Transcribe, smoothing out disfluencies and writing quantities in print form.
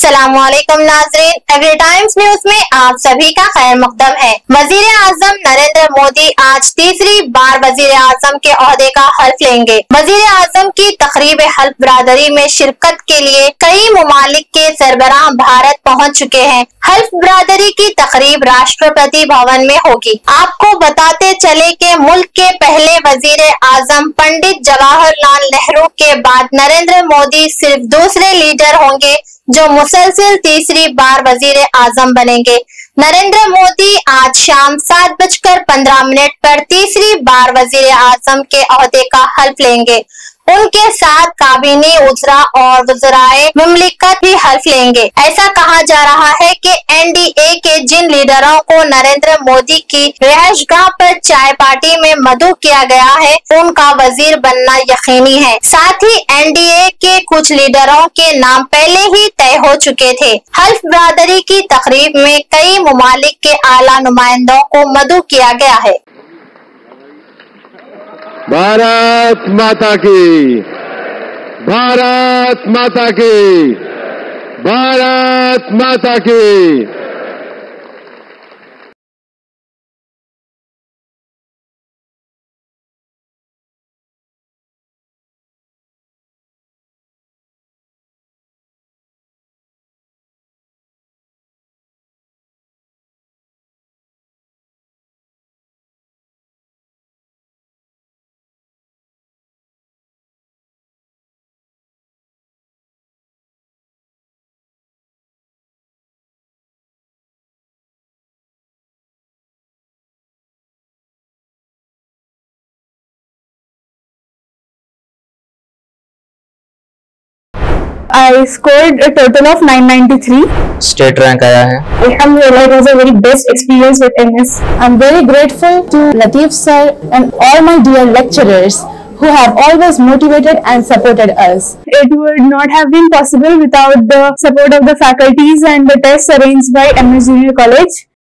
अस्सलामुअलैकुम नाज़रीन, every times news में आप सभी का खैर मकदम है। वजीर आजम नरेंद्र मोदी आज तीसरी बार वजीर आजम के ओहदे का हल्फ लेंगे। वजीर आजम की तकरीब हल्फ बरादरी में शिरकत के लिए कई ममालिक के सरबराह भारत पहुंच चुके हैं। हल्फ बरादरी की तकरीब राष्ट्रपति भवन में होगी। आपको बताते चले कि मुल्क के पहले वजीर आजम पंडित जवाहरलाल नेहरू के बाद नरेंद्र मोदी सिर्फ दूसरे लीडर होंगे जो मुसलसिल तीसरी बार वजीर आजम बनेंगे। नरेंद्र मोदी आज शाम 7:15 पर तीसरी बार वजीर आजम के ओहदे का हल्फ लेंगे। उनके साथ काबीनी उजरा और वज़राए मुमलिकत भी हल्फ लेंगे। ऐसा कहा जा रहा है कि एनडीए के जिन लीडरों को नरेंद्र मोदी की रिहाइशगाह पर चाय पार्टी में मदऊ किया गया है, उनका वजीर बनना यकीनी है। साथ ही एनडीए के कुछ लीडरों के नाम पहले ही तय हो चुके थे। हल्फ बरादरी की तकरीब में कई ममालिक के आला नुमाइंदों को मदऊ किया गया है। भारत माता की, भारत माता की, भारत माता की। I scored a total of 993. State rank आया है। Alhamdulillah, it was a very best experience with MS. I'm very grateful to Latif sir and all my dear lecturers who have always motivated and supported us. It would not have been possible without the support of the faculties and the tests arranged by MS Junior College.